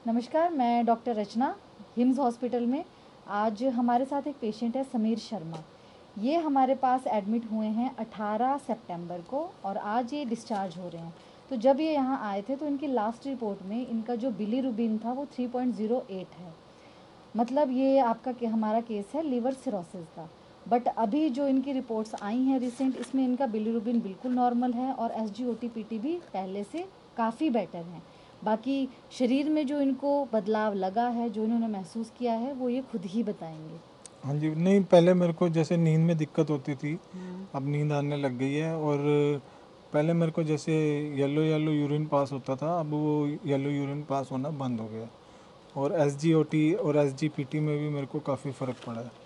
नमस्कार, मैं डॉक्टर रचना hymns hospital में। आज हमारे साथ एक पेशेंट है समीर शर्मा। ये हमारे पास एडमिट हुए हैं 18 सितंबर को और आज ये डिस्चार्ज हो रहे हैं। तो जब ये यहाँ आए थे तो इनकी लास्ट रिपोर्ट में इनका जो बिलीरुबिन था वो 3.08 है। मतलब ये आपका हमारा केस है लीवर सिरोसिस का। बट अभी जो इनकी रिपोर्ट्स आई हैं रिसेंट, इसमें इनका बिलीरुबिन बिल्कुल नॉर्मल है और SGOT-PT भी पहले से काफ़ी बेटर है। बाकी शरीर में जो इनको बदलाव लगा है, जो इन्होंने महसूस किया है, वो ये खुद ही बताएंगे। हाँ जी, नहीं पहले मेरे को जैसे नींद में दिक्कत होती थी, अब नींद आने लग गई है। और पहले मेरे को जैसे येलो यूरिन पास होता था, अब वो येलो यूरिन पास होना बंद हो गया। और SGOT और SGPT में भी मेरे को काफ़ी फ़र्क पड़ा है,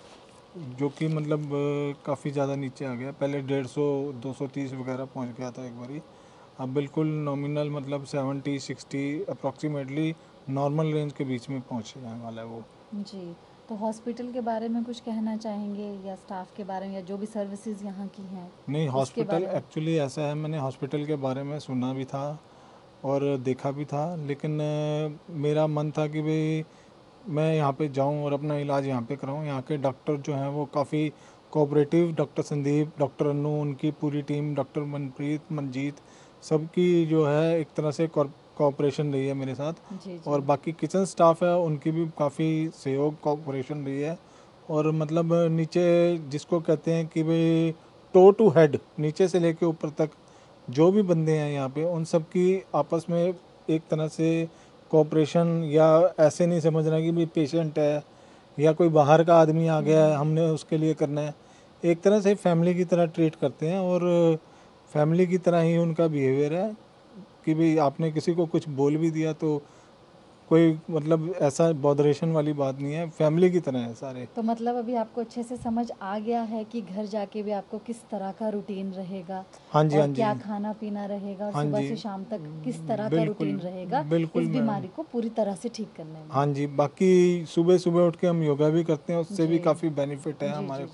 जो कि मतलब काफ़ी ज़्यादा नीचे आ गया। पहले 150 230 वगैरह पहुंच गया था एक बारी, अब बिल्कुल नॉमिनल मतलब 70-60 अप्रॉक्सीमेटली नॉर्मल रेंज के बीच में पहुंच जाने वाला है वो जी। तो हॉस्पिटल के बारे में कुछ कहना चाहेंगे या स्टाफ के बारे में या जो भी सर्विसेज यहाँ की हैं? नहीं, हॉस्पिटल एक्चुअली ऐसा है, मैंने हॉस्पिटल के बारे में सुना भी था और देखा भी था, लेकिन मेरा मन था कि भाई मैं यहाँ पे जाऊँ और अपना इलाज यहाँ पे कराऊँ। यहाँ के डॉक्टर जो हैं वो काफ़ी cooperative, doctor Sandeep, doctor Anu, उनकी पूरी टीम, डॉक्टर मनप्रीत, मनजीत, सबकी जो है एक तरह से कोऑपरेशन रही है मेरे साथ। जी। और बाकी किचन स्टाफ है उनकी भी काफ़ी सहयोग कोऑपरेशन रही है। और मतलब नीचे जिसको कहते हैं कि भाई टो टू हेड, नीचे से लेके ऊपर तक जो भी बंदे हैं यहाँ पे, उन सब की आपस में एक तरह से कोऑपरेशन, या ऐसे नहीं समझना कि भाई पेशेंट है या कोई बाहर का आदमी आ गया है हमने उसके लिए करना है। एक तरह से फैमिली की तरह ट्रीट करते हैं और फैमिली की तरह ही उनका बिहेवियर है कि भाई आपने किसी को कुछ बोल भी दिया तो कोई मतलब ऐसा बॉदरेशन वाली बात नहीं है, फैमिली की तरह है सारे। तो मतलब अभी आपको अच्छे से समझ आ गया है कि घर जाके भी आपको किस तरह का रूटीन रहेगा? हाँ जी, हाँ जी, क्या खाना पीना रहेगा और हाँ सुबह से शाम तक किस तरह का रूटीन रहेगा इस बीमारी को पूरी तरह से ठीक करने में? हाँ जी, बाकी सुबह सुबह उठ के हम योगा भी करते हैं, उससे भी काफ़ी बेनिफिट है हमारे,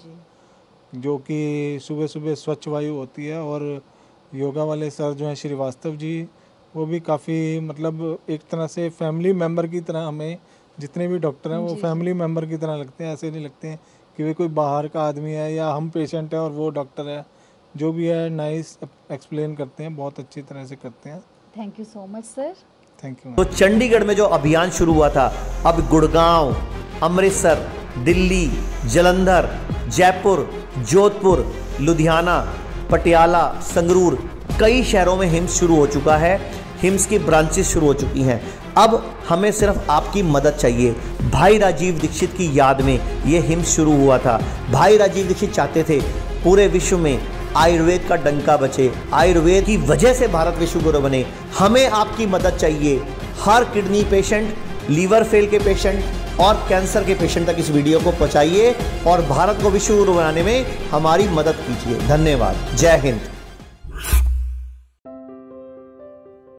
जो कि सुबह सुबह स्वच्छ वायु होती है। और योगा वाले सर जो हैं श्रीवास्तव जी, वो भी काफ़ी मतलब एक तरह से फैमिली मेम्बर की तरह, हमें जितने भी डॉक्टर हैं वो फैमिली मेम्बर की तरह लगते हैं। ऐसे नहीं लगते हैं कि वे कोई बाहर का आदमी है या हम पेशेंट है और वो डॉक्टर है। जो भी है नाइस एक्सप्लेन करते हैं, बहुत अच्छी तरह से करते हैं। Thank you so much sir. Thank you. तो चंडीगढ़ में जो अभियान शुरू हुआ था, अब गुड़गांव, अमृतसर, दिल्ली, जालंधर, जयपुर, जोधपुर, लुधियाना, पटियाला, संगरूर, कई शहरों में हिम्स शुरू हो चुका है। हिम्स की ब्रांचेस शुरू हो चुकी हैं। अब हमें सिर्फ आपकी मदद चाहिए। भाई राजीव दीक्षित की याद में ये हिम्स शुरू हुआ था। भाई राजीव दीक्षित चाहते थे पूरे विश्व में आयुर्वेद का डंका बचे, आयुर्वेद की वजह से भारत विश्व गुरु बने। हमें आपकी मदद चाहिए। हर किडनी पेशेंट, लीवर फेल के पेशेंट और कैंसर के पेशेंट तक इस वीडियो को पहुंचाइए और भारत को विश्व गुरु बनाने में हमारी मदद कीजिए। धन्यवाद। जय हिंद।